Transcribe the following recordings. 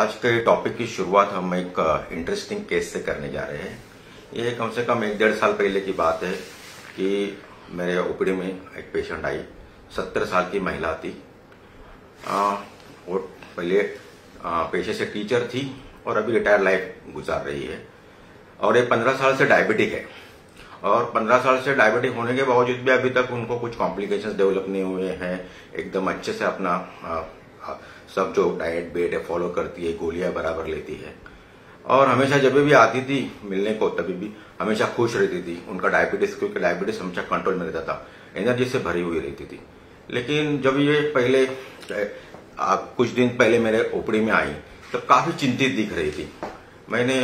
आज के टॉपिक की शुरुआत हम एक इंटरेस्टिंग केस से करने जा रहे हैं। ये कम से कम 1-1.5 साल पहले की बात है कि मेरे ओपीडी में एक पेशेंट आई। 70 साल की महिला थी। वो पहले पेशे से टीचर थी और अभी रिटायर लाइफ गुजार रही है और ये 15 साल से डायबिटिक है। और 15 साल से डायबिटिक होने के बावजूद भी अभी तक उनको कुछ कॉम्प्लिकेशंस डेवलप नहीं हुए हैं। एकदम अच्छे से अपना सब जो डाइट बेट है फॉलो करती है, गोलियां बराबर लेती है और हमेशा जब भी आती थी मिलने को तभी भी हमेशा खुश रहती थी। उनका डायबिटीज, क्योंकि डायबिटीज हमेशा कंट्रोल में रहता था, एनर्जी से भरी हुई रहती थी। लेकिन जब ये पहले कुछ दिन पहले मेरे ओपीडी में आई तो काफी चिंतित दिख रही थी। मैंने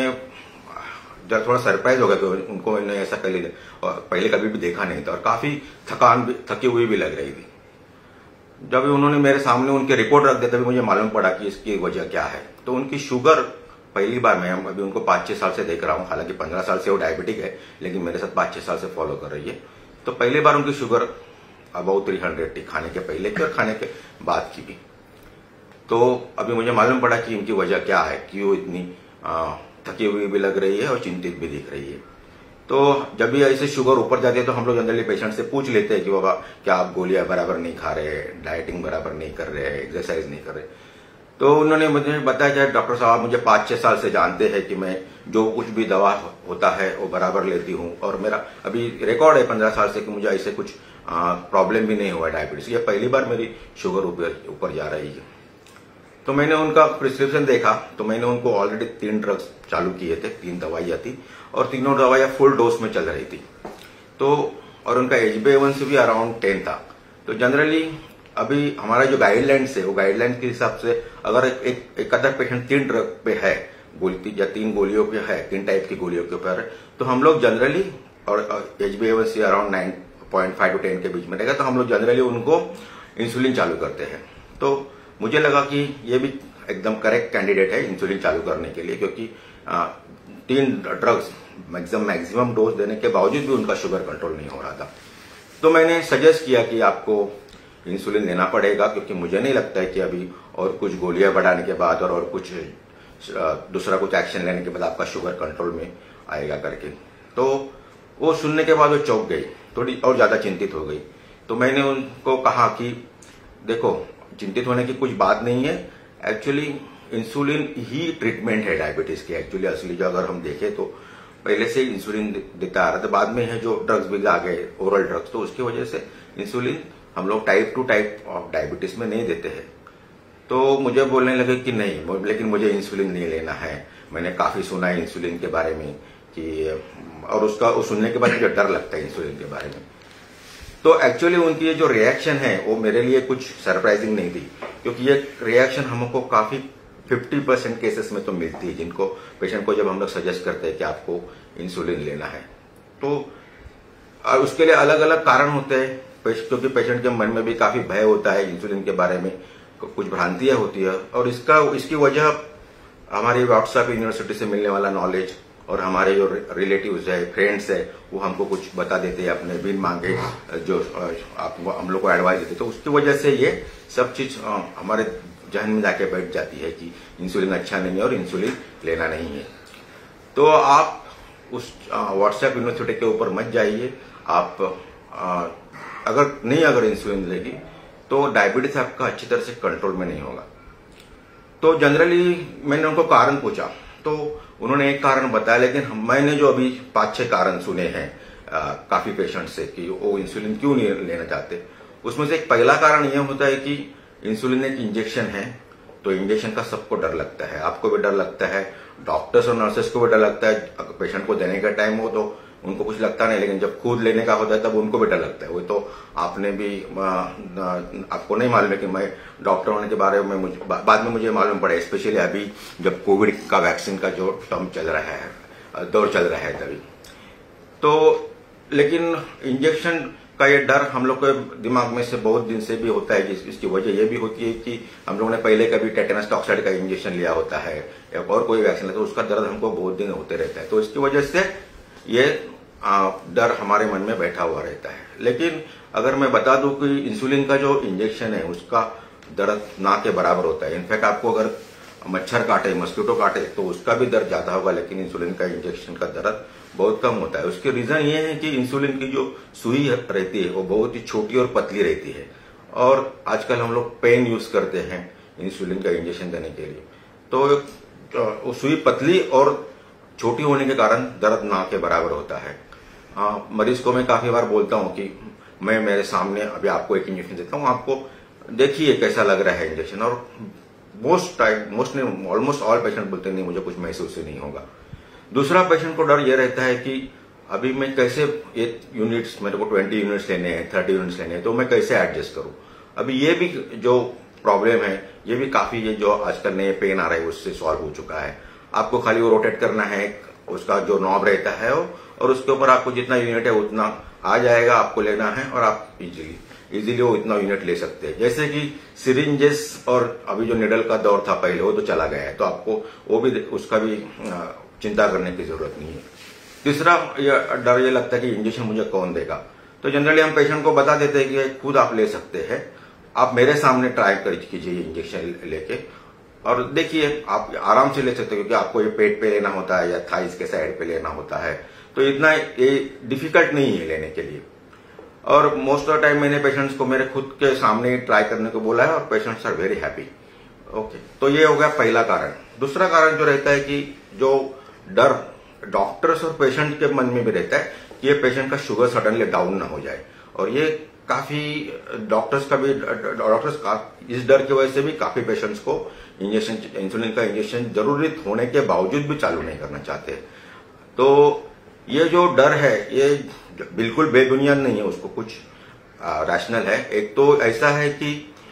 जब थोड़ा सरप्राइज हो गया कि उनको मैंने ऐसा पहले कभी भी देखा नहीं था और काफी थकी हुई भी लग रही थी। जब उन्होंने मेरे सामने उनके रिपोर्ट रख दिया तभी मुझे मालूम पड़ा कि इसकी वजह क्या है। तो उनकी शुगर पहली बार, मैं अभी उनको 5-6 साल से देख रहा हूं, हालांकि 15 साल से वो डायबिटिक है लेकिन मेरे साथ 5-6 साल से फॉलो कर रही है। तो पहली बार उनकी शुगर अबाउट 300 थी, खाने के पहले की और खाने के बाद की भी। तो अभी मुझे मालूम पड़ा कि इनकी वजह क्या है, क्यों इतनी थकी हुई भी लग रही है और चिंतित भी दिख रही है। तो जब भी ऐसे शुगर ऊपर जाती है तो हम लोग जनरली पेशेंट से पूछ लेते हैं कि बाबा क्या आप गोलियां बराबर नहीं खा रहे, डाइटिंग बराबर नहीं कर रहे, एक्सरसाइज नहीं कर रहे। तो उन्होंने मुझे बताया कि डॉक्टर साहब मुझे 5-6 साल से जानते हैं कि मैं जो कुछ भी दवा होता है वो बराबर लेती हूँ और मेरा अभी रिकॉर्ड है 15 साल से कि मुझे ऐसे कुछ प्रॉब्लम भी नहीं हुआ डायबिटीज। ये पहली बार मेरी शुगर ऊपर जा रही है। तो मैंने उनका प्रिस्क्रिप्शन देखा तो मैंने उनको ऑलरेडी 3 ड्रग्स चालू किए थे, 3 दवाइयां थी और तीनों दवाइयां फुल डोज में चल रही थी। तो और उनका HbA1c भी अराउंड 10 था। तो जनरली अभी हमारा जो गाइडलाइंस है वो गाइडलाइंस के हिसाब से अगर एक अदर पेशेंट 3 ड्रग पे है, या 3 गोलियों पे है, 3 टाइप की गोलियों के ऊपर, तो हम लोग जनरली, और HbA1c अराउंड 9.5 to 10 के बीच में रहेगा, तो हम लोग जनरली उनको इंसुलिन चालू करते हैं। तो मुझे लगा कि ये भी एकदम करेक्ट कैंडिडेट है इंसुलिन चालू करने के लिए, क्योंकि 3 ड्रग्स मैक्सिमम डोज देने के बावजूद भी उनका शुगर कंट्रोल नहीं हो रहा था। तो मैंने सजेस्ट किया कि आपको इंसुलिन लेना पड़ेगा, क्योंकि मुझे नहीं लगता है कि अभी और कुछ गोलियां बढ़ाने के बाद और कुछ दूसरा कुछ एक्शन लेने के बाद आपका शुगर कंट्रोल में आएगा करके। तो वो सुनने के बाद वो चौंक गई, थोड़ी और ज्यादा चिंतित हो गई। तो मैंने उनको कहा कि देखो, चिंतित होने की कुछ बात नहीं है, एक्चुअली इंसुलिन ही ट्रीटमेंट है डायबिटीज की। एक्चुअली असली जो अगर हम देखें तो पहले से इंसुलिन देता आ रहा था, बाद में है जो ड्रग्स भी आ गए, ओरल ड्रग्स, तो उसकी वजह से इंसुलिन हम लोग टाइप 2 टाइप ऑफ डायबिटीज में नहीं देते हैं। तो मुझे बोलने लगे कि नहीं, लेकिन मुझे इंसुलिन नहीं लेना है। मैंने काफी सुना है इंसुलिन के बारे में कि, और उसका सुनने के बाद मुझे डर लगता है इंसुलिन के बारे में। तो एक्चुअली उनकी ये जो रिएक्शन है वो मेरे लिए कुछ सरप्राइजिंग नहीं थी, क्योंकि ये रिएक्शन हमको काफी 50% केसेस में तो मिलती है, जिनको पेशेंट को जब हम लोग सजेस्ट करते हैं कि आपको इंसुलिन लेना है। तो उसके लिए अलग अलग कारण होते हैं, क्योंकि पेशेंट के मन में भी काफी भय होता है इंसुलिन के बारे में, कुछ भ्रांतियां होती है और इसकी वजह हमारी व्हाट्सएप यूनिवर्सिटी से मिलने वाला नॉलेज और हमारे जो रिलेटिव्स है, फ्रेंड्स है, वो हमको कुछ बता देते हैं अपने बिन मांगे, जो हम लोग को एडवाइस देते। तो उसकी वजह से ये सब चीज हमारे जहन में जाके बैठ जाती है कि इंसुलिन अच्छा नहीं है और इंसुलिन लेना नहीं है। तो आप उस व्हाट्सएप यूनिवर्सिटी के ऊपर मत जाइए। आप अगर इंसुलिन लेगी तो डायबिटीज आपका अच्छी तरह से कंट्रोल में नहीं होगा। तो जनरली मैंने उनको कारण पूछा तो उन्होंने एक कारण बताया, लेकिन मैंने जो अभी 5-6 कारण सुने हैं काफी पेशेंट से कि वो इंसुलिन क्यों नहीं लेना चाहते, उसमें से एक पहला कारण यह होता है कि इंसुलिन एक इंजेक्शन है, तो इंजेक्शन का सबको डर लगता है। आपको भी डर लगता है, डॉक्टर्स और नर्सेस को भी डर लगता है। पेशेंट को देने का टाइम हो तो उनको कुछ लगता नहीं, लेकिन जब खुद लेने का होता है तब उनको भी डर लगता है। वो तो आपने भी, आपको नहीं मालूम है कि मैं डॉक्टर होने के बारे में बाद में मुझे मालूम पड़ा, स्पेशली अभी जब कोविड का वैक्सीन का जो टर्म चल रहा है, दौर चल रहा है तभी। तो लेकिन इंजेक्शन का ये डर हम लोग के दिमाग में से बहुत दिन से भी होता है। इसकी वजह यह भी होती है कि हम लोगों ने पहले कभी टेटेनस टॉक्साइड का इंजेक्शन लिया होता है या और कोई वैक्सीन लिया, तो उसका दर्द हमको बहुत दिन होते रहता है। तो इसकी वजह से ये डर हमारे मन में बैठा हुआ रहता है। लेकिन अगर मैं बता दूं कि इंसुलिन का जो इंजेक्शन है उसका दर्द ना के बराबर होता है। इनफैक्ट आपको अगर मच्छर काटे, मस्कीटो काटे तो उसका भी दर्द ज्यादा होगा, लेकिन इंसुलिन का इंजेक्शन का दर्द बहुत कम होता है। उसके रीजन ये है कि इंसुलिन की जो सुई रहती है वो बहुत ही छोटी और पतली रहती है, और आजकल हम लोग पेन यूज करते हैं इंसुलिन का इंजेक्शन देने के लिए। तो वो सुई पतली और छोटी होने के कारण दर्द ना के बराबर होता है। मरीज को मैं काफी बार बोलता हूं कि मैं मेरे सामने अभी आपको एक इंजेक्शन देता हूं, आपको देखिए कैसा लग रहा है इंजेक्शन, और ऑलमोस्ट ऑल पेशेंट बोलते नहीं मुझे कुछ महसूस ही नहीं होगा। दूसरा पेशेंट को डर यह रहता है कि अभी मैं कैसे ये यूनिट्स, मेरे को 20 यूनिट्स लेने हैं, 30 यूनिट्स लेने हैं, तो मैं कैसे एडजस्ट करूं। अभी ये भी जो प्रॉब्लम है ये भी काफी, ये जो आजकल नए पेन आ रहे हैं उससे सॉल्व हो चुका है। आपको खाली वो रोटेट करना है, उसका जो नॉब रहता है और उसके ऊपर आपको जितना यूनिट है उतना आ जाएगा, आपको लेना है और आप इजीली वो इतना यूनिट ले सकते हैं। जैसे कि सिरिंजेस और अभी जो निडल का दौर था पहले वो तो चला गया है, तो आपको वो भी उसका भी चिंता करने की जरूरत नहीं है। तीसरा डर ये लगता है कि इंजेक्शन मुझे कौन देगा, तो जनरली हम पेशेंट को बता देते हैं कि खुद आप ले सकते हैं, आप मेरे सामने ट्राई कीजिए इंजेक्शन लेके और देखिए, आप आराम से ले सकते हैं, क्योंकि आपको ये पेट पे लेना होता है या थाइस के साइड पे लेना होता है, तो इतना ये डिफिकल्ट नहीं है लेने के लिए। और मोस्ट ऑफ द टाइम मैंने पेशेंट्स को मेरे खुद के सामने ट्राई करने को बोला है और patients are very happy. Okay, तो ये हो गया पहला कारण। दूसरा कारण जो रहता है कि जो डर डॉक्टर्स और पेशेंट के मन में भी रहता है कि ये पेशेंट का शुगर सडनली डाउन ना हो जाए, और ये काफी डॉक्टर्स इस डर की वजह से भी काफी पेशेंट्स को इंसुलिन का इंजेक्शन जरूरत होने के बावजूद भी चालू नहीं करना चाहते। तो ये जो डर है ये बिल्कुल बेबुनियाद नहीं है, उसको कुछ रैशनल है। एक तो ऐसा है कि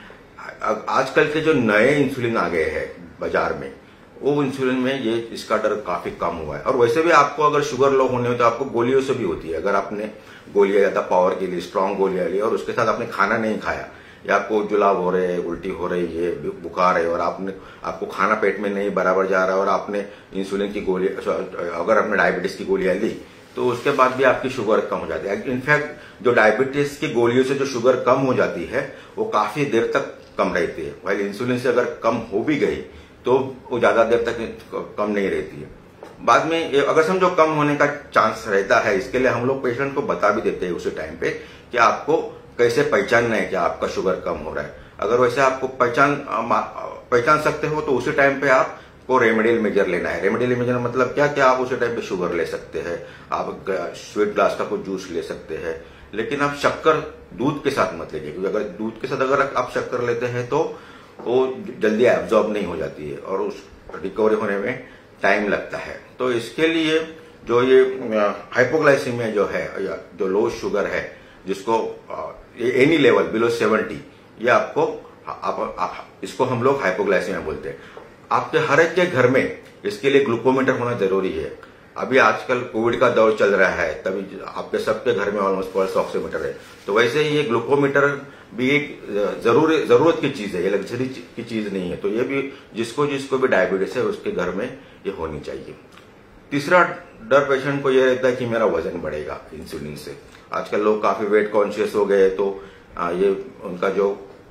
आजकल के जो नए इंसुलिन आ गए हैं बाजार में, वो इंसुलिन में ये इसका डर काफी कम हुआ है। और वैसे भी आपको अगर शुगर लो होने हो तो आपको गोलियों से भी होती है। अगर आपने गोलियां ज्यादा पावर के लिए स्ट्रांग गोलियां ली और उसके साथ आपने खाना नहीं खाया, या आपको जुलाब हो रहे, उल्टी हो रही है, बुखार है, और आपको खाना पेट में नहीं बराबर जा रहा है, और आपने इंसुलिन की गोली, अगर आपने डायबिटीज की गोलियां ली तो उसके बाद भी आपकी शुगर कम हो जाती है। इनफैक्ट जो डायबिटीज की गोलियों से जो शुगर कम हो जाती है वो काफी देर तक कम रहती है, वही इंसुलिन से अगर कम हो भी गई तो वो ज्यादा देर तक कम नहीं रहती है। बाद में अगर समझो कम होने का चांस रहता है, इसके लिए हम लोग पेशेंट को बता भी देते हैं उसी टाइम पे कि आपको कैसे पहचानना है कि आपका शुगर कम हो रहा है। अगर वैसे आपको पहचान सकते हो तो उसी टाइम पे आपको रेमेडियल मेजर लेना है। रेमेडियल मेजर मतलब क्या आप उसी टाइम पे शुगर ले सकते हैं, आप स्वीट ग्लास का कुछ जूस ले सकते हैं, लेकिन आप शक्कर दूध के साथ मत लीजिए, क्योंकि अगर दूध के साथ अगर आप शक्कर लेते हैं तो वो जल्दी एब्जॉर्ब नहीं हो जाती है और उस रिकवरी होने में टाइम लगता है। तो इसके लिए जो ये हाइपोग्लाइसीमिया जो है या जो लो शुगर है, जिसको एनी लेवल बिलो 70, ये आपको इसको हम लोग हाइपोग्लाइसीमिया बोलते हैं। आपके हर एक के घर में इसके लिए ग्लूकोमीटर होना जरूरी है। अभी आजकल कोविड का दौर चल रहा है, तभी आपके सबके घर में ऑलमोस्ट पल्स ऑक्सीमीटर है, तो वैसे ही ये ग्लूकोमीटर भी एक जरूरत की चीज है, ये लग्जरी की चीज नहीं है। तो ये भी जिसको भी डायबिटीज है उसके घर में ये होनी चाहिए। तीसरा डर पेशेंट को ये रहता है कि मेरा वजन बढ़ेगा इंसुलिन से। आजकल लोग काफी वेट कॉन्शियस हो गए, तो ये उनका जो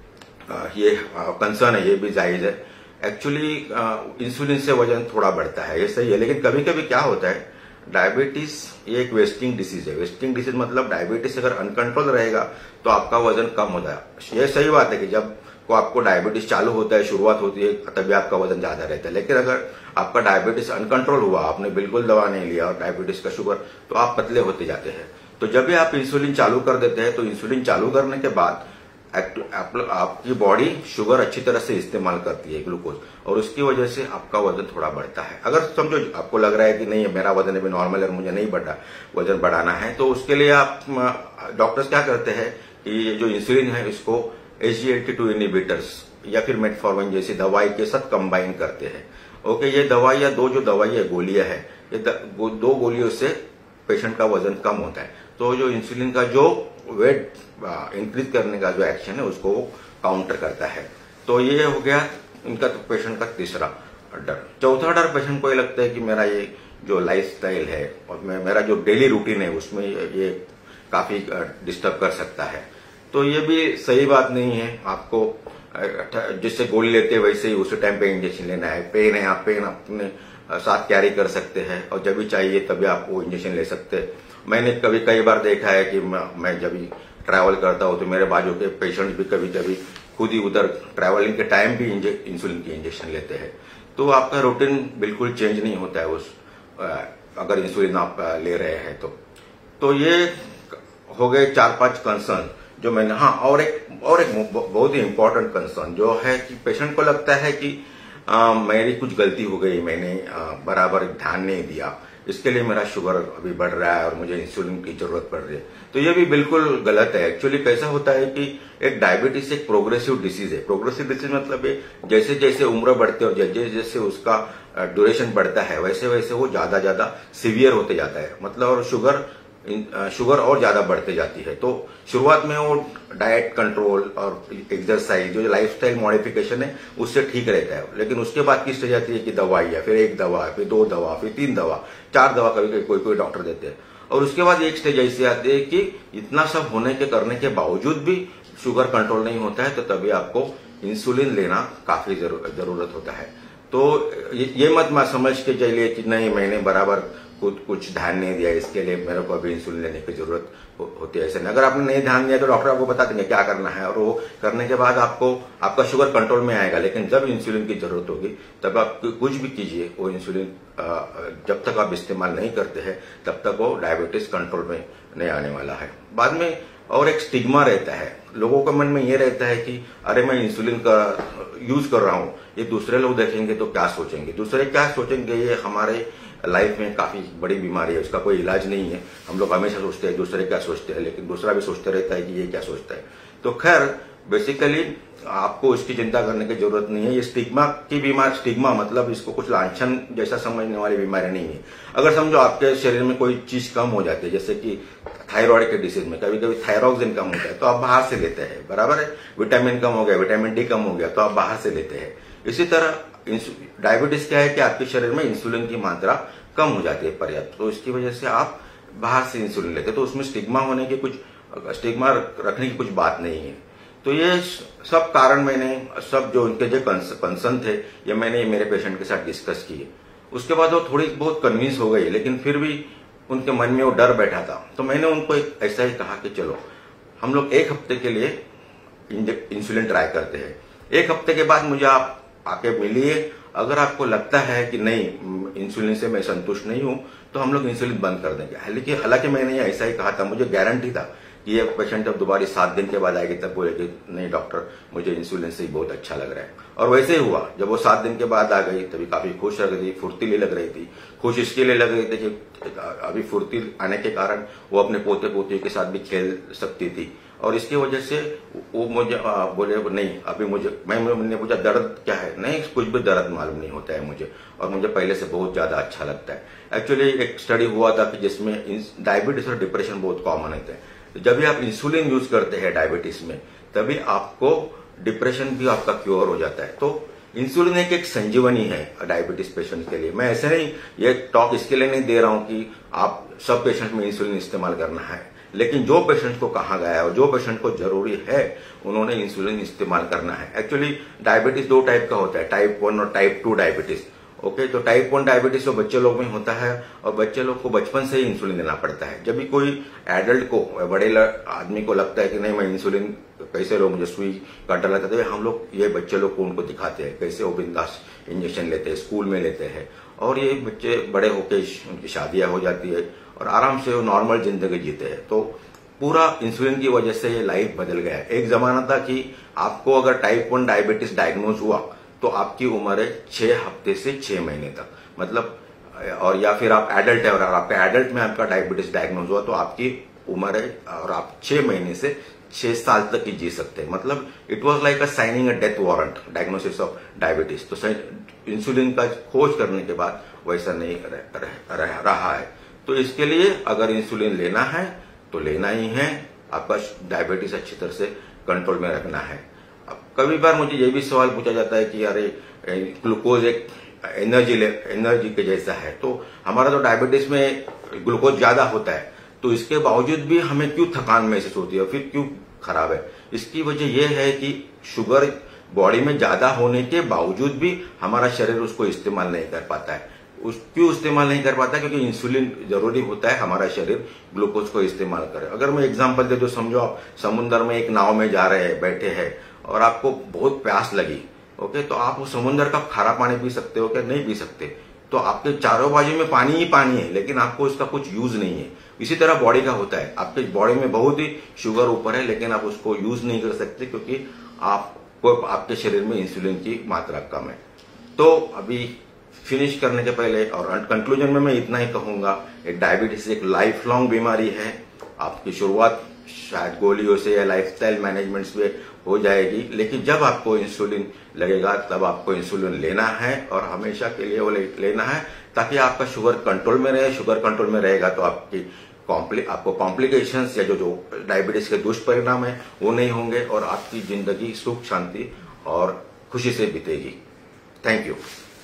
ये कंसर्न है ये भी जायज है। एक्चुअली इंसुलिन से वजन थोड़ा बढ़ता है, ये सही है, लेकिन कभी कभी क्या होता है, डायबिटीज ये एक वेस्टिंग डिसीज है। वेस्टिंग डिसीज मतलब डायबिटीज अगर अनकंट्रोल रहेगा तो आपका वजन कम होता है। ये सही बात है कि जब को आपको डायबिटीज चालू होता है, शुरुआत होती है, तभी आपका वजन ज्यादा रहता है। लेकिन अगर आपका डायबिटीज अनकंट्रोल हुआ, आपने बिल्कुल दवा नहीं लिया और डायबिटीज का शुगर, तो आप पतले होते जाते हैं। तो जब भी आप इंसुलिन चालू कर देते हैं तो इंसुलिन चालू करने के बाद आपकी बॉडी शुगर अच्छी तरह से इस्तेमाल करती है, ग्लूकोज, और उसकी वजह से आपका वजन थोड़ा बढ़ता है। अगर समझो आपको लग रहा है कि नहीं मेरा वजन अभी नॉर्मल है, मुझे नहीं वजन बढ़ाना है, तो उसके लिए आप डॉक्टर्स क्या करते हैं कि जो इंसुलिन है इसको SGLT2 इनहिबिटर्स या फिर मेटफॉर्मिन जैसी दवाई के साथ कंबाइन करते हैं। ओके, ये दवाइयां जो दवाई है गोलियां है, ये 2 गोलियों से पेशेंट का वजन कम होता है। तो जो इंसुलिन का जो वेट इंक्रीज करने का जो एक्शन है उसको काउंटर करता है। तो ये हो गया इनका तो पेशेंट का तीसरा डर। चौथा डर पेशेंट को ये लगता है कि मेरा ये जो लाइफस्टाइल है और मेरा जो डेली रूटीन है उसमें ये काफी डिस्टर्ब कर सकता है। तो ये भी सही बात नहीं है। आपको जिससे गोली लेते हैं वैसे ही उसी टाइम पे इंजेक्शन लेना है। पेन है, आप पेन अपने साथ कैरी कर सकते हैं और जब भी चाहिए तभी आप वो इंजेक्शन ले सकते हैं। मैंने कई बार देखा है कि मैं जब भी ट्रैवल करता हूँ तो मेरे बाजू के पेशेंट्स भी कभी कभी खुद ही उधर ट्रैवलिंग के टाइम भी इंसुलिन की इंजेक्शन लेते हैं। तो आपका रूटीन बिल्कुल चेंज नहीं होता है अगर इंसुलिन आप ले रहे हैं तो ये हो गए 4-5 कंसर्न जो मैंने। हाँ, और एक बहुत ही इंपॉर्टेंट कंसर्न जो है कि पेशेंट को लगता है कि मेरी कुछ गलती हो गई, मैंने बराबर ध्यान नहीं दिया, इसके लिए मेरा शुगर अभी बढ़ रहा है और मुझे इंसुलिन की जरूरत पड़ रही है। तो ये भी बिल्कुल गलत है। एक्चुअली कैसा होता है कि एक डायबिटीज एक प्रोग्रेसिव डिसीज है। प्रोग्रेसिव डिसीज मतलब जैसे जैसे उम्र बढ़ती है और जैसे जैसे उसका ड्यूरेशन बढ़ता है वैसे वैसे वो ज्यादा सीवियर होते जाता है, मतलब और शुगर और ज्यादा बढ़ते जाती है। तो शुरुआत में वो डाइट कंट्रोल और एक्सरसाइज जो लाइफस्टाइल मॉडिफिकेशन है उससे ठीक रहता है, लेकिन उसके बाद की स्टेज आती है कि दवाई है, फिर 1 दवा, फिर 2 दवा, फिर 3 दवा, 4 दवा कभी कोई डॉक्टर देते हैं। और उसके बाद एक स्टेज ऐसी आती है कि इतना सब होने के करने के बावजूद भी शुगर कंट्रोल नहीं होता है, तो तभी आपको इंसुलिन लेना काफी जरूरत होता है। तो ये मत समझ के चलिए कि नहीं मैंने बराबर कुछ ध्यान नहीं दिया, इसके लिए मेरे को अभी इंसुलिन लेने की जरूरत होती है। ऐसे नहीं, अगर आपने नहीं ध्यान दिया तो डॉक्टर आपको बता देंगे क्या करना है और वो करने के बाद आपका शुगर कंट्रोल में आएगा। लेकिन जब इंसुलिन की जरूरत होगी तब आप कुछ भी कीजिए, वो इंसुलिन जब तक आप इस्तेमाल नहीं करते हैं तब तक वो डायबिटीज कंट्रोल में नहीं आने वाला है। बाद में और एक स्टिग्मा रहता है, लोगों के मन में ये रहता है कि अरे मैं इंसुलिन का यूज कर रहा हूं, ये दूसरे लोग देखेंगे तो क्या सोचेंगे, दूसरे क्या सोचेंगे, ये हमारे लाइफ में काफी बड़ी बीमारी है, उसका कोई इलाज नहीं है। हम लोग हमेशा सोचते हैं दूसरे क्या सोचते हैं, लेकिन दूसरा भी सोचते रहता है कि ये क्या सोचता है। तो खैर बेसिकली आपको इसकी चिंता करने की जरूरत नहीं है। ये स्टिग्मा मतलब इसको कुछ लांछन जैसा समझने वाली बीमारी नहीं है। अगर समझो आपके शरीर में कोई चीज कम हो जाती है, जैसे कि थायराइड के डिसीज में कभी कभी थायरॉक्सिन कम होता है तो आप बाहर से लेते हैं, बराबर है। विटामिन कम हो गया, विटामिन डी कम हो गया तो आप बाहर से लेते हैं। इसी तरह डायबिटीज क्या है कि आपके शरीर में इंसुलिन की मात्रा कम हो जाती है पर्याप्त, तो इसकी वजह से आप बाहर से इंसुलिन लेते हैं। तो उसमें स्टिग्मा रखने की कुछ बात नहीं है। तो ये सब कारण मैंने सब जो उनके जो कंसर्न थे ये मैंने मेरे पेशेंट के साथ डिस्कस किए। उसके बाद वो थोड़ी बहुत कन्विंस हो गई, लेकिन फिर भी उनके मन में वो डर बैठा था। तो मैंने उनको ऐसा ही कहा कि चलो हम लोग 1 हफ्ते के लिए इंसुलिन ट्राई करते हैं। 1 हफ्ते के बाद मुझे आप आके मिलिए, अगर आपको लगता है कि नहीं इंसुलिन से मैं संतुष्ट नहीं हूं तो हम लोग इंसुलिन बंद कर देंगे। हालांकि मैंने ऐसा ही कहा था, मुझे गारंटी था कि ये पेशेंट जब दोबारा 7 दिन के बाद आएगी तब बोलेगी नहीं डॉक्टर मुझे इंसुलिन से ही बहुत अच्छा लग रहा है। और वैसे ही हुआ, जब वो 7 दिन के बाद आ गई तभी काफी खुश लग रही थी, फुर्तीली लग रही थी। खुश इसके लिए लग रही थी कि अभी फुर्ती आने के कारण वो अपने पोते पोतियों के साथ भी खेल सकती थी। और इसकी वजह से वो मुझे बोले नहीं अभी मैंने पूछा दर्द क्या है, नहीं कुछ भी दर्द मालूम नहीं होता है मुझे, और मुझे पहले से बहुत ज्यादा अच्छा लगता है। एक्चुअली एक स्टडी हुआ था कि जिसमें डायबिटीज और डिप्रेशन बहुत कॉमन होते हैं। जब भी आप इंसुलिन यूज करते हैं डायबिटीज में तभी आपको डिप्रेशन भी आपका क्योर हो जाता है। तो इंसुलिन एक संजीवनी है डायबिटीज पेशेंट के लिए। मैं ऐसे नहीं ये टॉक इसके लिए नहीं दे रहा हूं कि आप सब पेशेंट में इंसुलिन इस्तेमाल करना है, लेकिन जो पेशेंट को कहा गया है और जो पेशेंट को जरूरी है उन्होंने इंसुलिन इस्तेमाल करना है। एक्चुअली डायबिटीज 2 टाइप का होता है, टाइप 1 और टाइप 2 डायबिटीज। ओके, तो टाइप 1 डायबिटीज तो बच्चे लोग में होता है और बच्चे लोग को बचपन से ही इंसुलिन देना पड़ता है। जब भी कोई एडल्ट को बड़े आदमी को लगता है कि नहीं मैं इंसुलिन कैसे लो, मुझे सुई का डर लगता है, तो हम लोग ये बच्चे लोग को उनको दिखाते हैं कैसे वो बिंदास इंजेक्शन लेते हैं, स्कूल में लेते हैं। और ये बच्चे बड़े होकर उनकी शादियां हो जाती है और आराम से वो नॉर्मल जिंदगी जीते हैं। तो पूरा इंसुलिन की वजह से ये लाइफ बदल गया है। एक जमाना था कि आपको अगर टाइप 1 डायबिटीज डायग्नोज हुआ तो आपकी उम्र है 6 हफ्ते से 6 महीने तक, मतलब और या फिर आप एडल्ट है और आपका एडल्ट में आपका डायबिटीज डायग्नोज हुआ तो आपकी उम्र है और आप 6 महीने से 6 साल तक ही जी सकते हैं। मतलब it was like a signing a death warrant diagnosis of diabetes. तो इंसुलिन का खोज करने के बाद वैसा नहीं रहा है। तो इसके लिए अगर इंसुलिन लेना है तो लेना ही है, आपका डायबिटीज अच्छी तरह से कंट्रोल में रखना है। अब कभी बार मुझे ये भी सवाल पूछा जाता है कि अरे ग्लूकोज एक एनर्जी के जैसा है, तो हमारा तो डायबिटीज में ग्लूकोज ज्यादा होता है तो इसके बावजूद भी हमें क्यों थकान महसूस होती है, फिर क्यों खराब है? इसकी वजह यह है कि शुगर बॉडी में ज्यादा होने के बावजूद भी हमारा शरीर उसको इस्तेमाल नहीं कर पाता है। क्यों इस्तेमाल नहीं कर पाता? क्योंकि इंसुलिन जरूरी होता है, हमारा शरीर ग्लूकोज को इस्तेमाल करे। अगर मैं एग्जांपल दे दो, समझो आप समुद्र में एक नाव में जा रहे हैं, बैठे हैं और आपको बहुत प्यास लगी, ओके, तो आप उस समुद्र का खारा पानी पी सकते हो क्या? नहीं पी सकते। तो आपके चारों बाजू में पानी ही पानी है, लेकिन आपको इसका कुछ यूज नहीं है। इसी तरह बॉडी का होता है, आपके बॉडी में बहुत ही शुगर ऊपर है, लेकिन आप उसको यूज नहीं कर सकते क्योंकि आपके शरीर में इंसुलिन की मात्रा कम है। तो अभी फिनिश करने के पहले और कंक्लूजन में मैं इतना ही कहूंगा, एक डायबिटीज एक लाइफ लॉन्ग बीमारी है। आपकी शुरुआत शायद गोलियों से या लाइफस्टाइल मैनेजमेंट से हो जाएगी, लेकिन जब आपको इंसुलिन लगेगा तब आपको इंसुलिन लेना है और हमेशा के लिए वो लेना है, ताकि आपका शुगर कंट्रोल में रहे। शुगर कंट्रोल में रहेगा तो आपको कॉम्प्लिकेशंस या जो डायबिटीज के दुष्परिणाम है वो नहीं होंगे और आपकी जिंदगी सुख शांति और खुशी से बीतेगी। Thank you.